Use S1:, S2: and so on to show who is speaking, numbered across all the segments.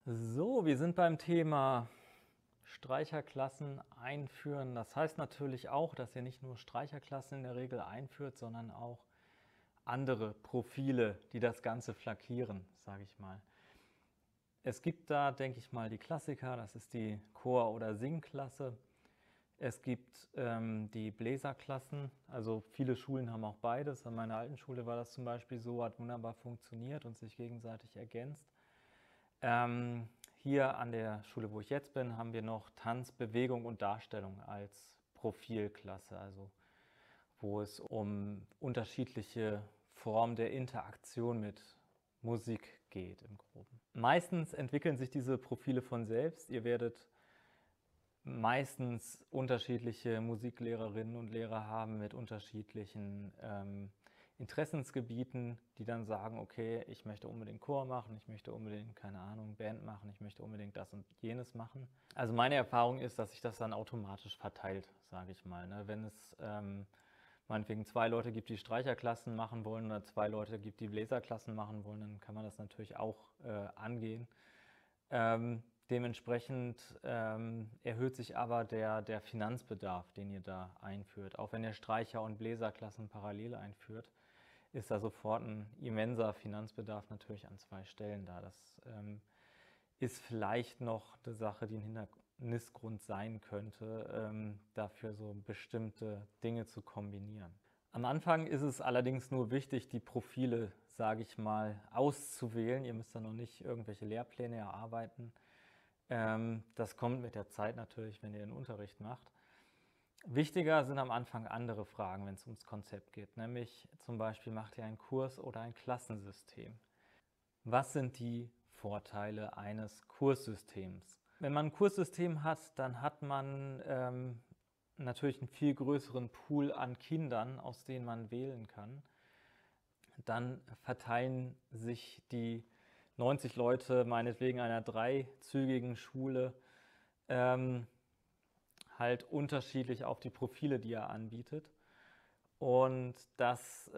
S1: So, wir sind beim Thema Streicherklassen einführen. Das heißt natürlich auch, dass ihr nicht nur Streicherklassen in der Regel einführt, sondern auch andere Profile, die das Ganze flankieren, sage ich mal. Es gibt da, denke ich mal, die Klassiker, das ist die Chor- oder Singklasse. Es gibt die Bläserklassen, also viele Schulen haben auch beides. An meiner alten Schule war das zum Beispiel so, hat wunderbar funktioniert und sich gegenseitig ergänzt. Hier an der Schule, wo ich jetzt bin, haben wir noch Tanz, Bewegung und Darstellung als Profilklasse, also wo es um unterschiedliche Formen der Interaktion mit Musik geht im Groben. Meistens entwickeln sich diese Profile von selbst. Ihr werdet meistens unterschiedliche Musiklehrerinnen und Lehrer haben mit unterschiedlichen Interessensgebieten, die dann sagen, okay, ich möchte unbedingt Chor machen, ich möchte unbedingt, keine Ahnung, Band machen, ich möchte unbedingt das und jenes machen. Also meine Erfahrung ist, dass sich das dann automatisch verteilt, sage ich mal. Ne? Wenn es meinetwegen 2 Leute gibt, die Streicherklassen machen wollen oder 2 Leute gibt, die Bläserklassen machen wollen, dann kann man das natürlich auch angehen. Dementsprechend erhöht sich aber der Finanzbedarf, den ihr da einführt. Auch wenn ihr Streicher- und Bläserklassen parallel einführt, ist da sofort ein immenser Finanzbedarf natürlich an 2 Stellen da. Das ist vielleicht noch eine Sache, die ein Hindernisgrund sein könnte, dafür so bestimmte Dinge zu kombinieren. Am Anfang ist es allerdings nur wichtig, die Profile, sage ich mal, auszuwählen. Ihr müsst da noch nicht irgendwelche Lehrpläne erarbeiten. Das kommt mit der Zeit natürlich, wenn ihr den Unterricht macht. Wichtiger sind am Anfang andere Fragen, wenn es ums Konzept geht, nämlich zum Beispiel, macht ihr einen Kurs oder ein Klassensystem? Was sind die Vorteile eines Kurssystems? Wenn man ein Kurssystem hat, dann hat man natürlich einen viel größeren Pool an Kindern, aus denen man wählen kann. Dann verteilen sich die 90 Leute, meinetwegen einer dreizügigen Schule, halt unterschiedlich auf die Profile, die er anbietet. Und das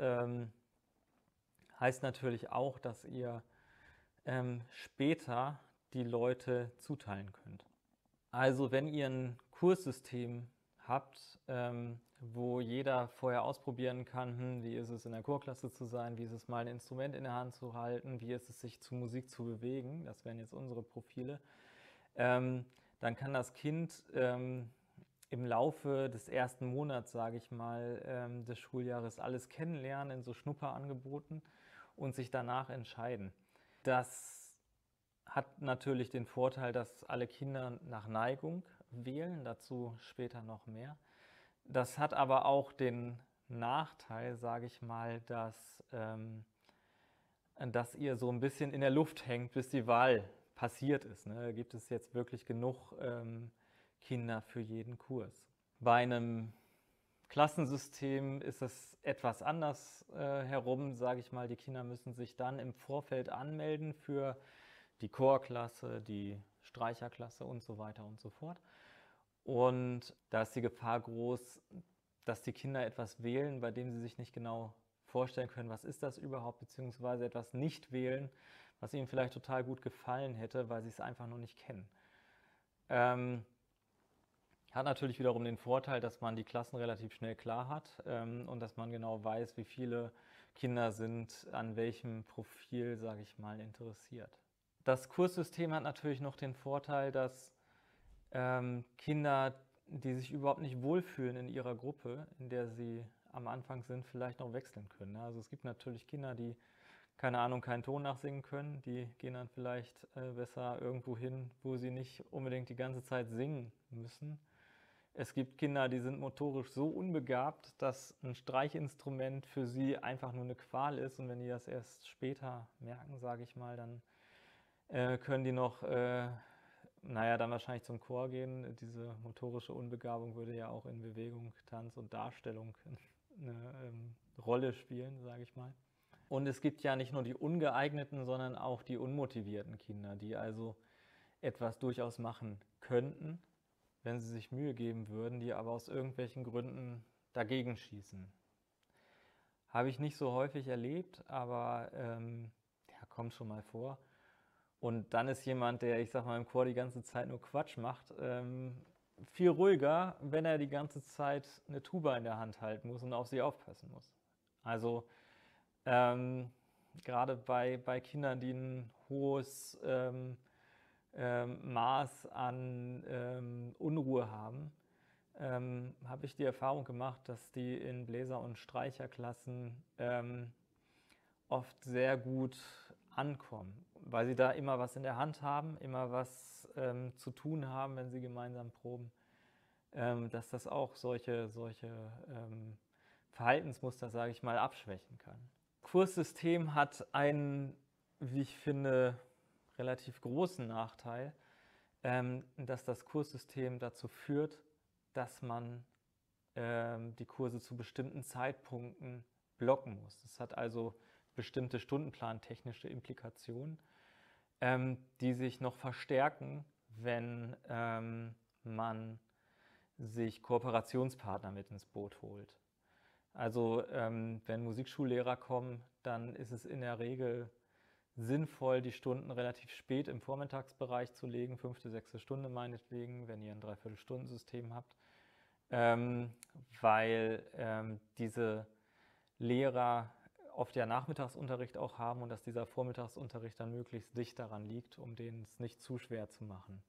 S1: heißt natürlich auch, dass ihr später die Leute zuteilen könnt. Also wenn ihr ein Kurssystem habt, wo jeder vorher ausprobieren kann, wie ist es in der Chorklasse zu sein, wie ist es mal ein Instrument in der Hand zu halten, wie ist es sich zu Musik zu bewegen, das wären jetzt unsere Profile, dann kann das Kind im Laufe des ersten Monats, sage ich mal, des Schuljahres alles kennenlernen in so Schnupperangeboten und sich danach entscheiden. Das hat natürlich den Vorteil, dass alle Kinder nach Neigung wählen, dazu später noch mehr. Das hat aber auch den Nachteil, sage ich mal, dass ihr so ein bisschen in der Luft hängt, bis die Wahl passiert ist. Ne? Gibt es jetzt wirklich genug Kinder für jeden Kurs? Bei einem Klassensystem ist es etwas anders herum, sage ich mal. Die Kinder müssen sich dann im Vorfeld anmelden für die Chorklasse, die Streicherklasse und so weiter und so fort. Und da ist die Gefahr groß, dass die Kinder etwas wählen, bei dem sie sich nicht genau vorstellen können, was ist das überhaupt, beziehungsweise etwas nicht wählen, was ihnen vielleicht total gut gefallen hätte, weil sie es einfach noch nicht kennen. Hat natürlich wiederum den Vorteil, dass man die Klassen relativ schnell klar hat und dass man genau weiß, wie viele Kinder sind an welchem Profil, sage ich mal, interessiert. Das Kurssystem hat natürlich noch den Vorteil, dass Kinder, die sich überhaupt nicht wohlfühlen in ihrer Gruppe, in der sie am Anfang sind, vielleicht noch wechseln können. Also es gibt natürlich Kinder, die, keine Ahnung, keinen Ton nachsingen können. Die gehen dann vielleicht besser irgendwo hin, wo sie nicht unbedingt die ganze Zeit singen müssen. Es gibt Kinder, die sind motorisch so unbegabt, dass ein Streichinstrument für sie einfach nur eine Qual ist. Und wenn die das erst später merken, sage ich mal, dann können die noch, naja, dann wahrscheinlich zum Chor gehen. Diese motorische Unbegabung würde ja auch in Bewegung, Tanz und Darstellung eine Rolle spielen, sage ich mal. Und es gibt ja nicht nur die ungeeigneten, sondern auch die unmotivierten Kinder, die also etwas durchaus machen könnten, wenn sie sich Mühe geben würden, die aber aus irgendwelchen Gründen dagegen schießen. Habe ich nicht so häufig erlebt, aber ja, kommt schon mal vor. Und dann ist jemand, der, ich sag mal, im Chor die ganze Zeit nur Quatsch macht, viel ruhiger, wenn er die ganze Zeit eine Tuba in der Hand halten muss und auf sie aufpassen muss. Also gerade bei Kindern, die ein hohes Maß an Unruhe haben, habe ich die Erfahrung gemacht, dass die in Bläser- und Streicherklassen oft sehr gut ankommen, weil sie da immer was in der Hand haben, immer was zu tun haben, wenn sie gemeinsam proben, dass das auch solche Verhaltensmuster, sage ich mal, abschwächen kann. Das Kurssystem hat einen, wie ich finde, relativ großen Nachteil, dass das Kurssystem dazu führt, dass man die Kurse zu bestimmten Zeitpunkten blocken muss. Das hat also bestimmte stundenplantechnische Implikationen, die sich noch verstärken, wenn man sich Kooperationspartner mit ins Boot holt. Also wenn Musikschullehrer kommen, dann ist es in der Regel sinnvoll, die Stunden relativ spät im Vormittagsbereich zu legen, 5., 6. Stunde meinetwegen, wenn ihr ein Dreiviertelstundensystem habt, weil diese Lehrer oft ja Nachmittagsunterricht auch haben und dass dieser Vormittagsunterricht dann möglichst dicht daran liegt, um den es nicht zu schwer zu machen.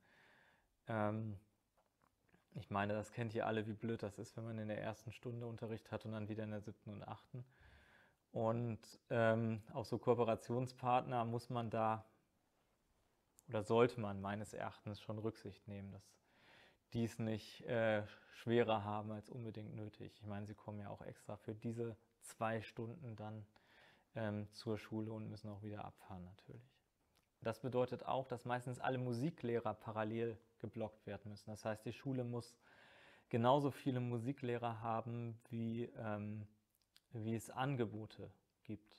S1: Ich meine, das kennt ihr alle, wie blöd das ist, wenn man in der ersten Stunde Unterricht hat und dann wieder in der 7. und 8. Und auf so Kooperationspartner muss man da oder sollte man meines Erachtens schon Rücksicht nehmen, dass die es nicht schwerer haben als unbedingt nötig. Ich meine, sie kommen ja auch extra für diese 2 Stunden dann zur Schule und müssen auch wieder abfahren natürlich. Das bedeutet auch, dass meistens alle Musiklehrer parallel geblockt werden müssen. Das heißt, die Schule muss genauso viele Musiklehrer haben, wie es Angebote gibt.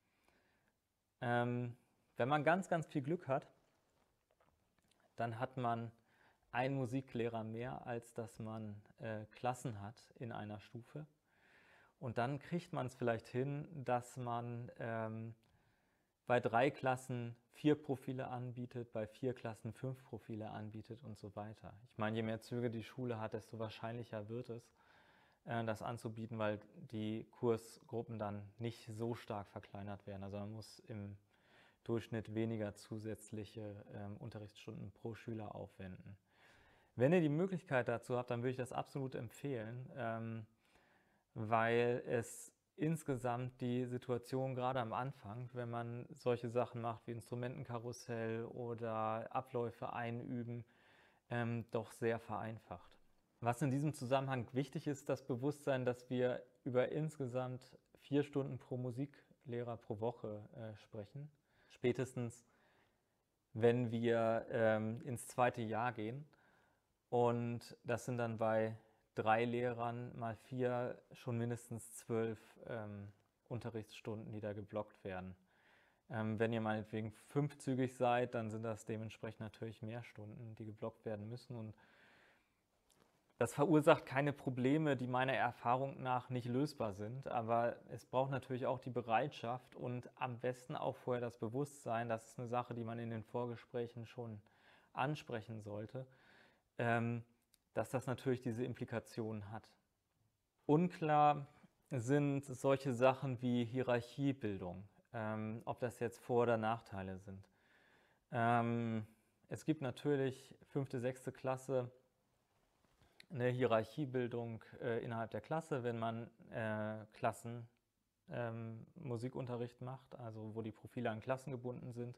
S1: Wenn man ganz, ganz viel Glück hat, dann hat man einen Musiklehrer mehr, als dass man Klassen hat in einer Stufe. Und dann kriegt man es vielleicht hin, dass man bei 3 Klassen 4 Profile anbietet, bei 4 Klassen 5 Profile anbietet und so weiter. Ich meine, je mehr Züge die Schule hat, desto wahrscheinlicher wird es, das anzubieten, weil die Kursgruppen dann nicht so stark verkleinert werden. Also man muss im Durchschnitt weniger zusätzliche Unterrichtsstunden pro Schüler aufwenden. Wenn ihr die Möglichkeit dazu habt, dann würde ich das absolut empfehlen, weil es insgesamt die Situation gerade am Anfang, wenn man solche Sachen macht wie Instrumentenkarussell oder Abläufe einüben, doch sehr vereinfacht. Was in diesem Zusammenhang wichtig ist, das Bewusstsein, dass wir über insgesamt 4 Stunden pro Musiklehrer pro Woche sprechen. Spätestens, wenn wir ins 2. Jahr gehen. Und das sind dann bei 3 Lehrern mal 4 schon mindestens 12 Unterrichtsstunden, die da geblockt werden. Wenn ihr meinetwegen 5-zügig seid, dann sind das dementsprechend natürlich mehr Stunden, die geblockt werden müssen. Und das verursacht keine Probleme, die meiner Erfahrung nach nicht lösbar sind. Aber es braucht natürlich auch die Bereitschaft und am besten auch vorher das Bewusstsein, das ist eine Sache, die man in den Vorgesprächen schon ansprechen sollte, dass das natürlich diese Implikationen hat. Unklar sind solche Sachen wie Hierarchiebildung, ob das jetzt Vor- oder Nachteile sind. Es gibt natürlich 5., 6. Klasse eine Hierarchiebildung innerhalb der Klasse, wenn man Musikunterricht macht, also wo die Profile an Klassen gebunden sind.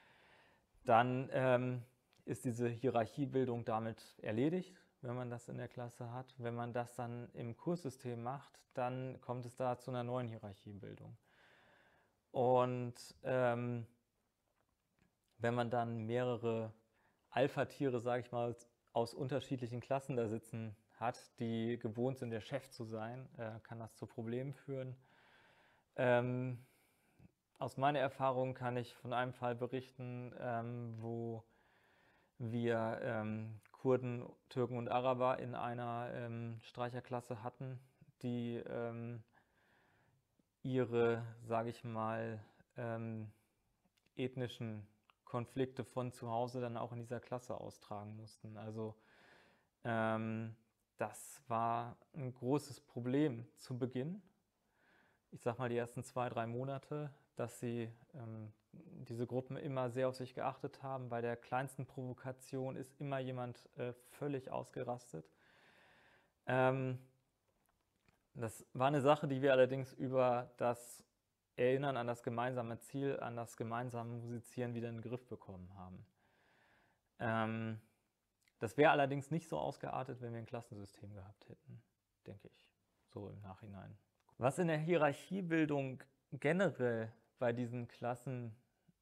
S1: Dann ist diese Hierarchiebildung damit erledigt, wenn man das in der Klasse hat. Wenn man das dann im Kurssystem macht, dann kommt es da zu einer neuen Hierarchiebildung. Und wenn man dann mehrere Alpha-Tiere, sage ich mal, aus unterschiedlichen Klassen da sitzen hat, die gewohnt sind, der Chef zu sein, kann das zu Problemen führen. Aus meiner Erfahrung kann ich von einem Fall berichten, wo wir Kurden, Türken und Araber in einer Streicherklasse hatten, die ihre, sage ich mal, ethnischen Konflikte von zu Hause dann auch in dieser Klasse austragen mussten. Also das war ein großes Problem zu Beginn. Ich sag mal die ersten 2, 3 Monate, dass sie diese Gruppen immer sehr auf sich geachtet haben. Bei der kleinsten Provokation ist immer jemand völlig ausgerastet. Das war eine Sache, die wir allerdings über das Erinnern an das gemeinsame Ziel, an das gemeinsame Musizieren wieder in den Griff bekommen haben. Das wäre allerdings nicht so ausgeartet, wenn wir ein Klassensystem gehabt hätten, denke ich, so im Nachhinein. Was in der Hierarchiebildung generell bei diesen Klassen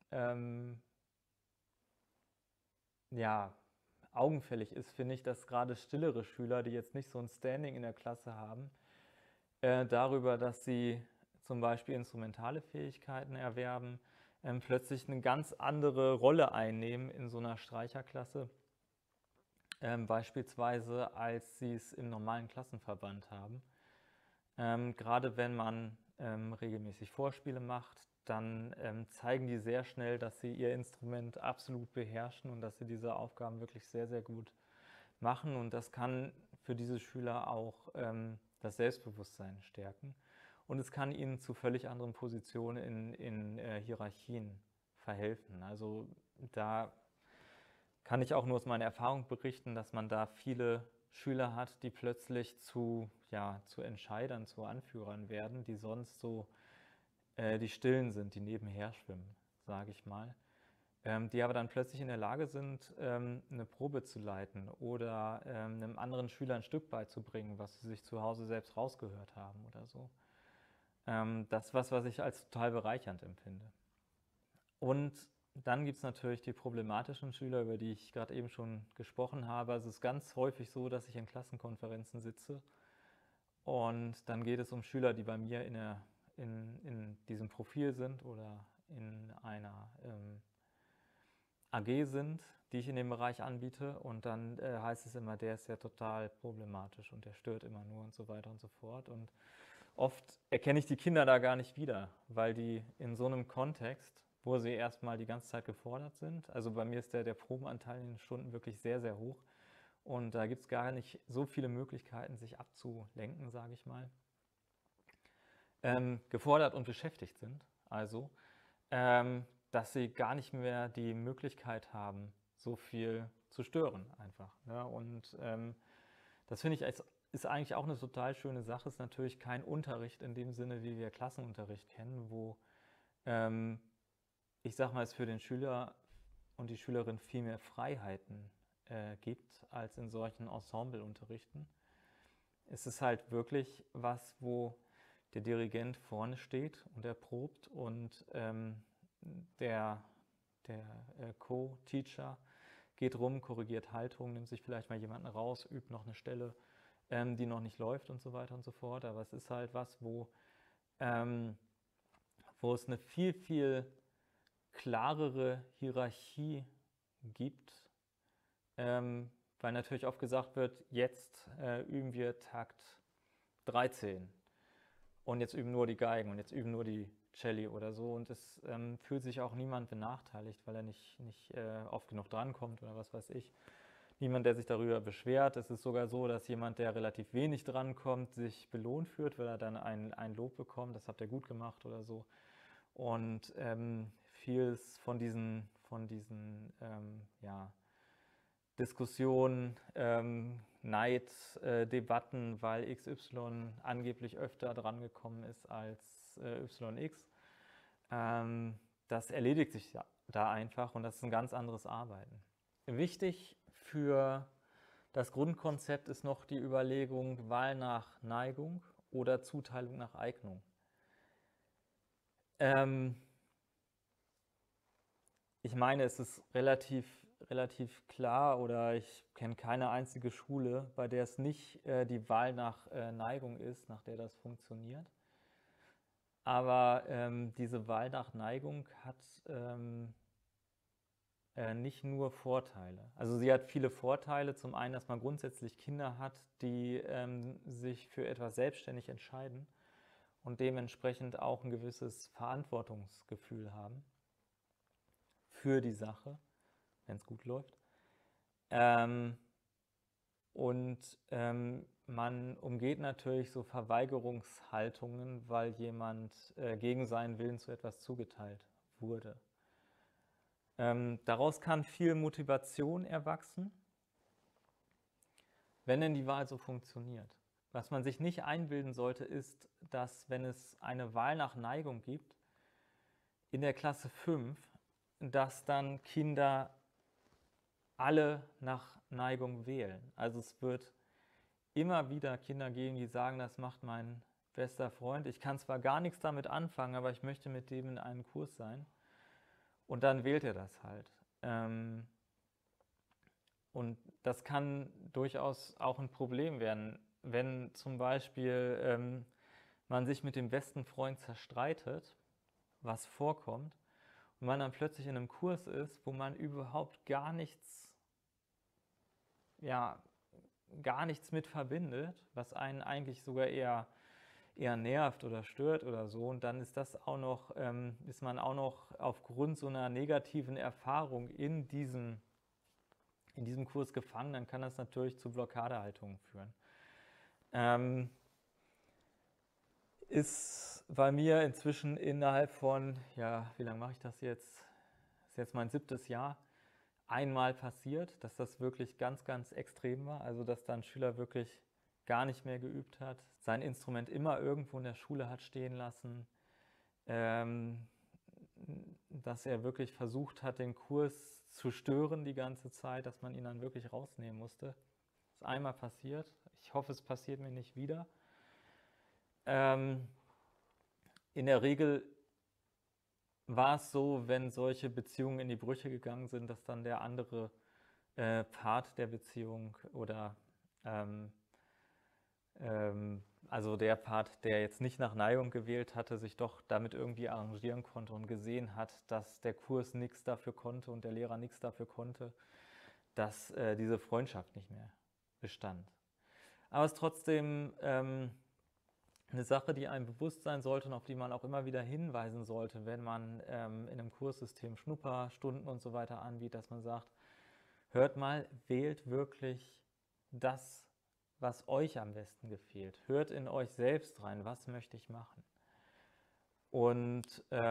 S1: ja, augenfällig ist, finde ich, dass gerade stillere Schüler, die jetzt nicht so ein Standing in der Klasse haben, darüber, dass sie zum Beispiel instrumentale Fähigkeiten erwerben, plötzlich eine ganz andere Rolle einnehmen in so einer Streicherklasse, beispielsweise als sie es im normalen Klassenverband haben. Gerade wenn man regelmäßig Vorspiele macht, dann zeigen die sehr schnell, dass sie ihr Instrument absolut beherrschen und dass sie diese Aufgaben wirklich sehr, sehr gut machen. Und das kann für diese Schüler auch das Selbstbewusstsein stärken. Und es kann ihnen zu völlig anderen Positionen in Hierarchien verhelfen. Also da kann ich auch nur aus meiner Erfahrung berichten, dass man da viele Schüler hat, die plötzlich zu Entscheidern, zu Anführern werden, die sonst so die Stillen sind, die nebenher schwimmen, sage ich mal, die aber dann plötzlich in der Lage sind, eine Probe zu leiten oder einem anderen Schüler ein Stück beizubringen, was sie sich zu Hause selbst rausgehört haben oder so. Das ist was ich als total bereichernd empfinde. Und dann gibt es natürlich die problematischen Schüler, über die ich gerade eben schon gesprochen habe. Also es ist ganz häufig so, dass ich in Klassenkonferenzen sitze und dann geht es um Schüler, die bei mir in diesem Profil sind oder in einer AG sind, die ich in dem Bereich anbiete, und dann heißt es immer, der ist ja total problematisch und der stört immer nur und so weiter und so fort. Und oft erkenne ich die Kinder da gar nicht wieder, weil die in so einem Kontext, wo sie erstmal die ganze Zeit gefordert sind, also bei mir ist der Probenanteil in den Stunden wirklich sehr, sehr hoch und da gibt es gar nicht so viele Möglichkeiten, sich abzulenken, sage ich mal, gefordert und beschäftigt sind, also dass sie gar nicht mehr die Möglichkeit haben, so viel zu stören einfach. Ne? Und das finde ich ist eigentlich auch eine total schöne Sache. Es ist natürlich kein Unterricht in dem Sinne, wie wir Klassenunterricht kennen, wo ich sage mal, es für den Schüler und die Schülerin viel mehr Freiheiten gibt als in solchen Ensembleunterrichten. Es ist halt wirklich was, wo der Dirigent vorne steht und er probt und der Co-Teacher geht rum, korrigiert Haltung, nimmt sich vielleicht mal jemanden raus, übt noch eine Stelle, die noch nicht läuft und so weiter und so fort. Aber es ist halt was, wo es eine viel, viel klarere Hierarchie gibt, weil natürlich oft gesagt wird, jetzt üben wir Takt 13 und jetzt üben nur die Geigen und jetzt üben nur die Celli oder so, und es fühlt sich auch niemand benachteiligt, weil er nicht oft genug drankommt oder was weiß ich. Niemand, der sich darüber beschwert. Es ist sogar so, dass jemand, der relativ wenig drankommt, sich belohnt fühlt, weil er dann ein Lob bekommt, das habt ihr gut gemacht oder so. Und vieles von diesen Diskussionen, Neiddebatten, weil XY angeblich öfter drangekommen ist als YX, das erledigt sich da einfach und das ist ein ganz anderes Arbeiten. Wichtig für das Grundkonzept ist noch die Überlegung, Wahl nach Neigung oder Zuteilung nach Eignung. Ich meine, es ist relativ klar, oder ich kenne keine einzige Schule, bei der es nicht die Wahl nach Neigung ist, nach der das funktioniert. Aber diese Wahl nach Neigung hat nicht nur Vorteile. Also sie hat viele Vorteile. Zum einen, dass man grundsätzlich Kinder hat, die sich für etwas selbstständig entscheiden und dementsprechend auch ein gewisses Verantwortungsgefühl haben für die Sache, wenn es gut läuft. Ähm, Man umgeht natürlich so Verweigerungshaltungen, weil jemand gegen seinen Willen zu etwas zugeteilt wurde. Daraus kann viel Motivation erwachsen, wenn denn die Wahl so funktioniert. Was man sich nicht einbilden sollte, ist, dass wenn es eine Wahl nach Neigung gibt, in der Klasse 5, dass dann Kinder alle nach Neigung wählen. Also es wird immer wieder Kinder geben, die sagen, das macht mein bester Freund. Ich kann zwar gar nichts damit anfangen, aber ich möchte mit dem in einem Kurs sein. Und dann wählt er das halt. Und das kann durchaus auch ein Problem werden, wenn zum Beispiel man sich mit dem besten Freund zerstreitet, was vorkommt, und man dann plötzlich in einem Kurs ist, wo man überhaupt gar nichts mit verbindet, was einen eigentlich sogar eher nervt oder stört oder so. Und dann ist ist man auch noch aufgrund so einer negativen Erfahrung in diesem Kurs gefangen, dann kann das natürlich zu Blockadehaltungen führen. Ist bei mir inzwischen innerhalb von, wie lange mache ich das jetzt? Das ist jetzt mein 7. Jahr, einmal passiert, dass das wirklich ganz, ganz extrem war. Also dass dann ein Schüler wirklich gar nicht mehr geübt hat, sein Instrument immer irgendwo in der Schule hat stehen lassen, dass er wirklich versucht hat, den Kurs zu stören die ganze Zeit, dass man ihn dann wirklich rausnehmen musste. Das ist einmal passiert. Ich hoffe, es passiert mir nicht wieder. In der Regel war es so, wenn solche Beziehungen in die Brüche gegangen sind, dass dann der andere Part der Beziehung oder also der Part, der jetzt nicht nach Neigung gewählt hatte, sich doch damit irgendwie arrangieren konnte und gesehen hat, dass der Kurs nichts dafür konnte und der Lehrer nichts dafür konnte, dass diese Freundschaft nicht mehr bestand. Aber es ist trotzdem eine Sache, die einem bewusst sein sollte und auf die man auch immer wieder hinweisen sollte, wenn man in einem Kurssystem Schnupperstunden und so weiter anbietet, dass man sagt, hört mal, wählt wirklich das, was euch am besten gefällt. Hört in euch selbst rein, was möchte ich machen. Und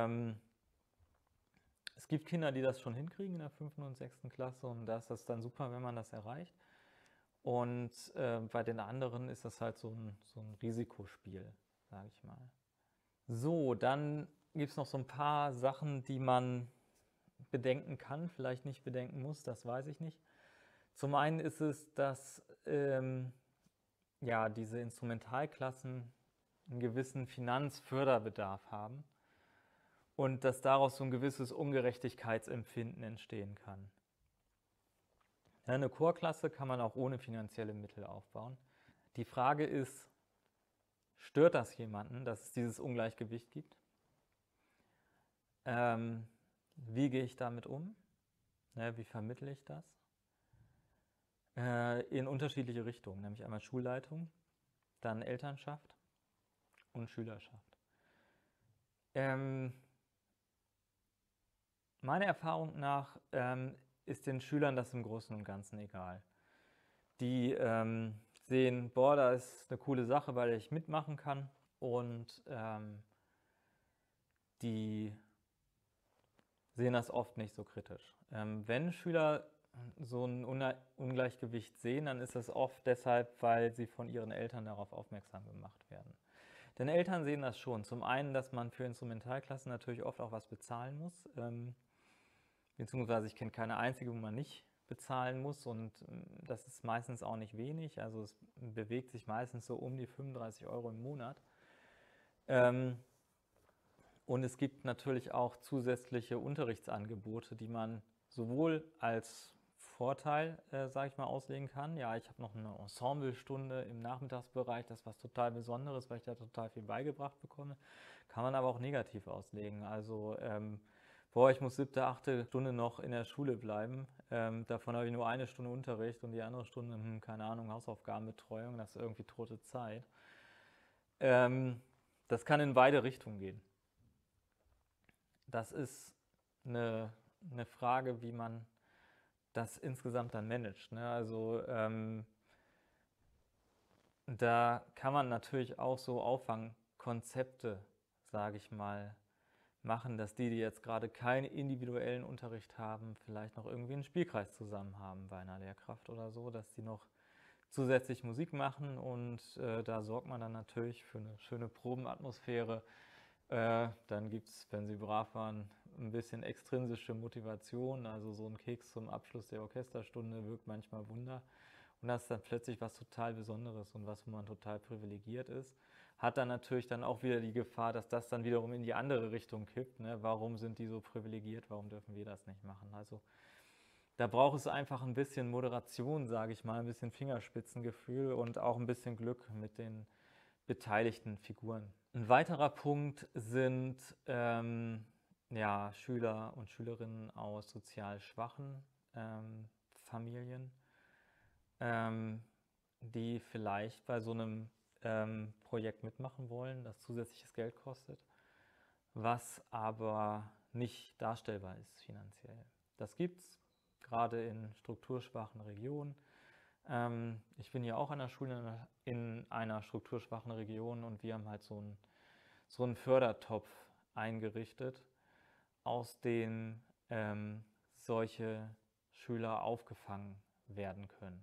S1: es gibt Kinder, die das schon hinkriegen in der 5. und 6. Klasse und da ist das dann super, wenn man das erreicht. Und bei den anderen ist das halt so ein Risikospiel, sage ich mal. So, dann gibt es noch so ein paar Sachen, die man bedenken kann, vielleicht nicht bedenken muss, das weiß ich nicht. Zum einen ist es, dass diese Instrumentalklassen einen gewissen Finanzförderbedarf haben und dass daraus so ein gewisses Ungerechtigkeitsempfinden entstehen kann. Ja, eine Chorklasse kann man auch ohne finanzielle Mittel aufbauen. Die Frage ist, stört das jemanden, dass es dieses Ungleichgewicht gibt? Wie gehe ich damit um? Wie vermittle ich das? In unterschiedliche Richtungen, nämlich einmal Schulleitung, dann Elternschaft und Schülerschaft. Meiner Erfahrung nach ist den Schülern das im Großen und Ganzen egal. Die sehen, boah, da ist eine coole Sache, weil ich mitmachen kann und die sehen das oft nicht so kritisch. Wenn Schüler so ein Ungleichgewicht sehen, dann ist das oft deshalb, weil sie von ihren Eltern darauf aufmerksam gemacht werden. Denn Eltern sehen das schon. Zum einen, dass man für Instrumentalklassen natürlich oft auch was bezahlen muss. Beziehungsweise ich kenne keine einzige, wo man nicht bezahlen muss und das ist meistens auch nicht wenig. Also es bewegt sich meistens so um die 35 € im Monat. Und es gibt natürlich auch zusätzliche Unterrichtsangebote, die man sowohl als Vorteil, sage ich mal, auslegen kann. Ja, ich habe noch eine Ensemblestunde im Nachmittagsbereich, das ist was total Besonderes, weil ich da total viel beigebracht bekomme. Kann man aber auch negativ auslegen. Also, ich muss 7., 8. Stunde noch in der Schule bleiben. Davon habe ich nur 1 Stunde Unterricht und die andere Stunde, keine Ahnung, Hausaufgabenbetreuung, das ist irgendwie tote Zeit. Das kann in beide Richtungen gehen. Das ist eine eine Frage, wie man das insgesamt dann managt, ne? Also da kann man natürlich auch so Auffangkonzepte, sage ich mal, machen, dass die jetzt gerade keinen individuellen Unterricht haben, vielleicht noch irgendwie einen Spielkreis zusammen haben bei einer Lehrkraft oder so, dass die noch zusätzlich Musik machen und da sorgt man dann natürlich für eine schöne Probenatmosphäre. Dann gibt es, wenn sie brav waren, ein bisschen extrinsische Motivation, also so ein Keks zum Abschluss der Orchesterstunde wirkt manchmal Wunder. Und das ist dann plötzlich was total Besonderes und was, wo man total privilegiert ist. Hat dann natürlich dann auch wieder die Gefahr, dass das dann wiederum in die andere Richtung kippt. Ne? Warum sind die so privilegiert? Warum dürfen wir das nicht machen? Also da braucht es einfach ein bisschen Moderation, sage ich mal, ein bisschen Fingerspitzengefühl und auch ein bisschen Glück mit den beteiligten Figuren. Ein weiterer Punkt sind ja, Schüler und Schülerinnen aus sozial schwachen Familien, die vielleicht bei so einem Projekt mitmachen wollen, das zusätzliches Geld kostet, was aber nicht darstellbar ist finanziell. Das gibt es gerade in strukturschwachen Regionen. Ich bin ja auch an der Schule in einer strukturschwachen Region und wir haben halt so einen Fördertopf eingerichtet, aus dem solche Schüler aufgefangen werden können.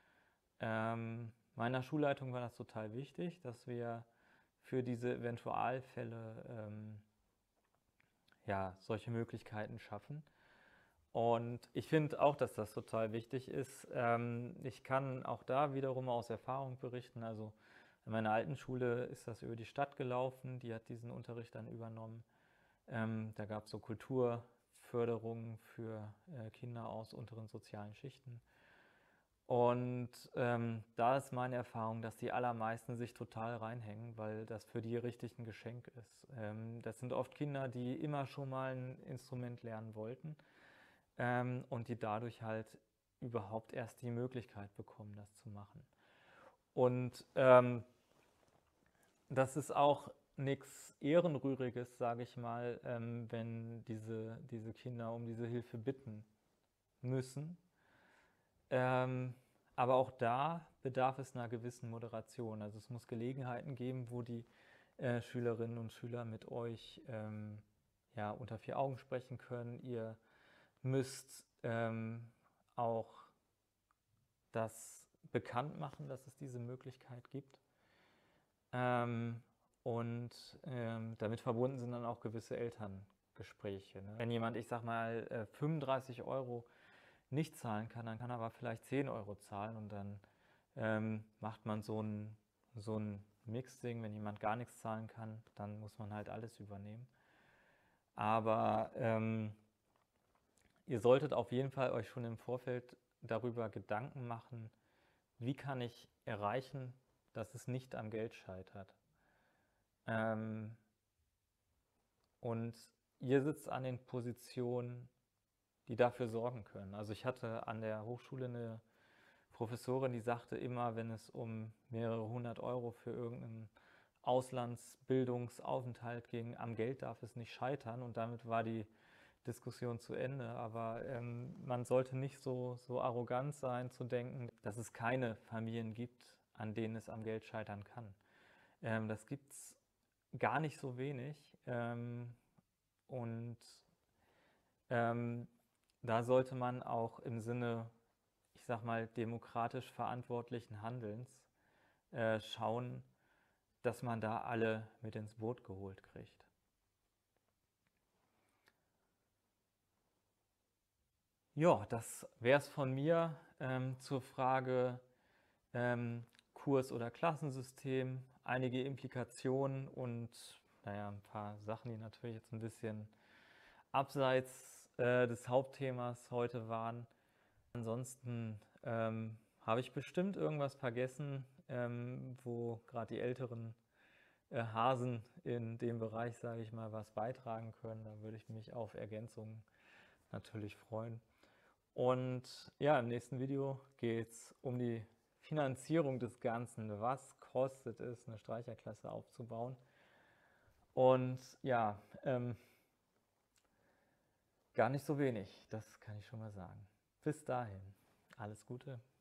S1: Meiner Schulleitung war das total wichtig, dass wir für diese Eventualfälle ja, solche Möglichkeiten schaffen. Und ich finde auch, dass das total wichtig ist. Ich kann auch da wiederum aus Erfahrung berichten. Also in meiner alten Schule ist das über die Stadt gelaufen, die hat diesen Unterricht dann übernommen. Da gab es so Kulturförderung für Kinder aus unteren sozialen Schichten. Und da ist meine Erfahrung, dass die allermeisten sich total reinhängen, weil das für die richtig ein Geschenk ist. Das sind oft Kinder, die immer schon mal ein Instrument lernen wollten und die dadurch halt überhaupt erst die Möglichkeit bekommen, das zu machen. Und das ist auch nichts Ehrenrühriges, sage ich mal, wenn diese Kinder um diese Hilfe bitten müssen. Aber auch da bedarf es einer gewissen Moderation. Also es muss Gelegenheiten geben, wo die Schülerinnen und Schüler mit euch ja, unter vier Augen sprechen können. Ihr müsst auch das bekannt machen, dass es diese Möglichkeit gibt. Und damit verbunden sind dann auch gewisse Elterngespräche. Ne? Wenn jemand, ich sag mal, 35 Euro nicht zahlen kann, dann kann er aber vielleicht 10 Euro zahlen und dann macht man so ein Mixding. Wenn jemand gar nichts zahlen kann, dann muss man halt alles übernehmen. Aber ihr solltet auf jeden Fall euch schon im Vorfeld darüber Gedanken machen, wie kann ich erreichen, dass es nicht am Geld scheitert. Und ihr sitzt an den Positionen, die dafür sorgen können. Also ich hatte an der Hochschule eine Professorin, die sagte immer, wenn es um mehrere hundert Euro für irgendeinen Auslandsbildungsaufenthalt ging, am Geld darf es nicht scheitern und damit war die Diskussion zu Ende. Aber man sollte nicht so arrogant sein zu denken, dass es keine Familien gibt, an denen es am Geld scheitern kann. Das gibt es gar nicht so wenig und da sollte man auch im Sinne, ich sag mal, demokratisch verantwortlichen Handelns schauen, dass man da alle mit ins Boot geholt kriegt. Ja, das wäre es von mir zur Frage Kurs- oder Klassensystem, einige Implikationen und naja, ein paar Sachen, die natürlich jetzt ein bisschen abseits des Hauptthemas heute waren. Ansonsten habe ich bestimmt irgendwas vergessen, wo gerade die älteren Hasen in dem Bereich, sage ich mal, was beitragen können. Da würde ich mich auf Ergänzungen natürlich freuen. Und ja, im nächsten Video geht es um die Finanzierung des Ganzen. Was kostet es, eine Streicherklasse aufzubauen? Und ja, Gar nicht so wenig, das kann ich schon mal sagen. Bis dahin, alles Gute.